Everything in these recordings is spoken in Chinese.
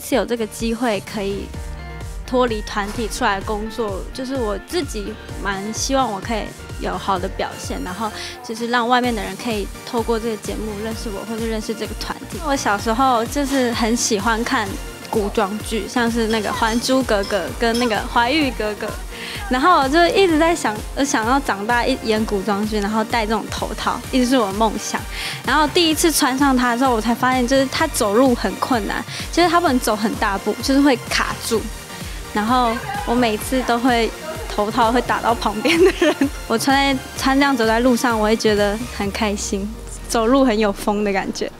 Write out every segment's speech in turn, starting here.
次有这个机会可以脱离团体出来工作，就是我自己蛮希望我可以有好的表现，然后就是让外面的人可以透过这个节目认识我，或者认识这个团体。我小时候就是很喜欢看古装剧，像是那个《还珠格格》跟那个《怀玉格格》，然后我就一直在想要长大演古装剧，然后戴这种头套，一直是我的梦想。然后第一次穿上它的时候，我才发现就是它走路很困难，就是它不能走很大步，就是会卡住。然后我每次都会头套会打到旁边的人，我穿这样走在路上，我会觉得很开心，走路很有风的感觉。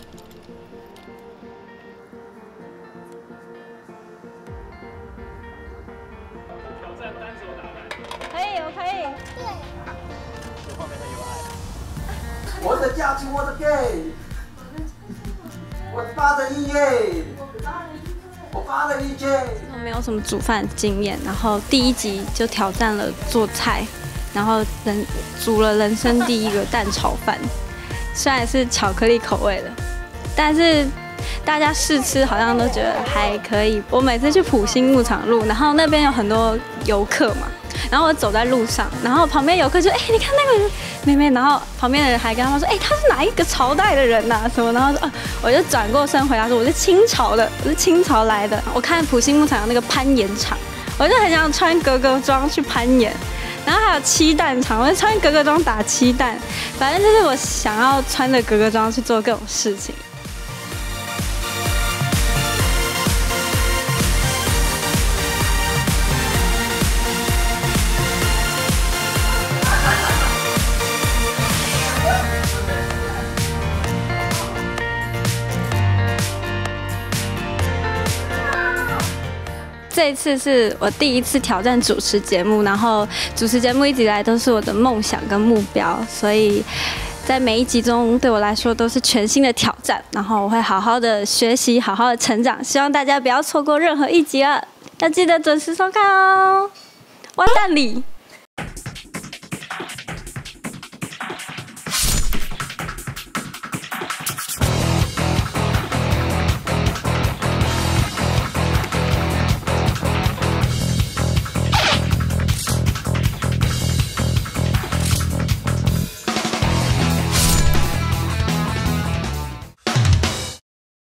可以，我可以。 这画面很有爱。 我的家庭，我的 gay， 我发的音乐，我发的意见。 我没有什么煮饭经验，然后第一集就挑战了做菜，然后煮了人生第一个蛋炒饭，虽然是巧克力口味的，但是大家试吃好像都觉得还可以。我每次去埔心牧场路，然后那边有很多游客嘛，然后我走在路上，然后旁边游客就你看那个妹妹，然后旁边的人还跟他们说她是哪一个朝代的人呐什么，然后说我就转过身回答说我是清朝的，我是清朝来的。我看埔心牧场有那个攀岩场，我就很想穿格格装去攀岩，然后还有漆弹场，我就穿格格装打漆弹，反正就是我想要穿着格格装去做各种事情。这一次是我第一次挑战主持节目，然后主持节目一直以来都是我的梦想跟目标，所以在每一集中对我来说都是全新的挑战，然后我会好好的学习，好好的成长，希望大家不要错过任何一集了，要记得准时收看哦。我蛋里。